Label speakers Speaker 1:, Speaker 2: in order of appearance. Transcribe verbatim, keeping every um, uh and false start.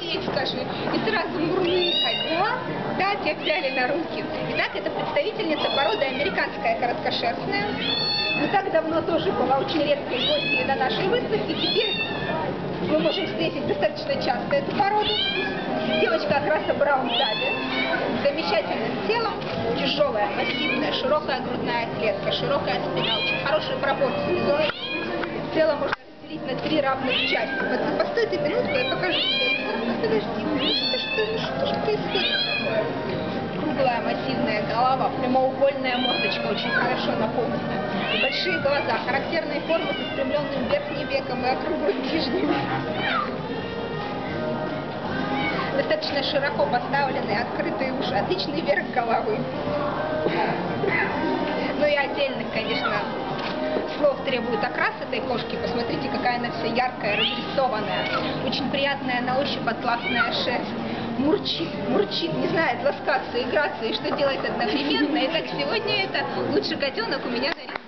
Speaker 1: сеть скажи, и сразу мурлыкать, да? Да, тебя взяли на руки. Итак, это представительница породы американская короткошерстная. Не так давно тоже была очень редкой гостьей на нашей выставке. Теперь мы можем встретить достаточно часто эту породу. Девочка от расы Браун Tabby, с замечательным телом, тяжелая, массивная, широкая грудная клетка, широкая спина, очень хорошие пропорции. Тело можно разделить на три равных части. Вот постой ты минутку, я покажу тебе. Подожди, ну что ж, ну что ж происходит такое? Круглая массивная голова, прямоугольная мордочка, очень хорошо наполненная. Большие глаза, характерные формы с распрямленным верхним веком и округлым нижним. Достаточно широко поставленные открытые уши, отличный верх головы. Ну и отдельных, конечно, слов требует окрас этой кошки. Посмотрите, какая она вся яркая, разрисованная. Очень приятная на ощупь атласная шерсть. Мурчит, мурчит, не знает ласкаться, играться и что делать одновременно. Итак, сегодня это лучший котенок у меня на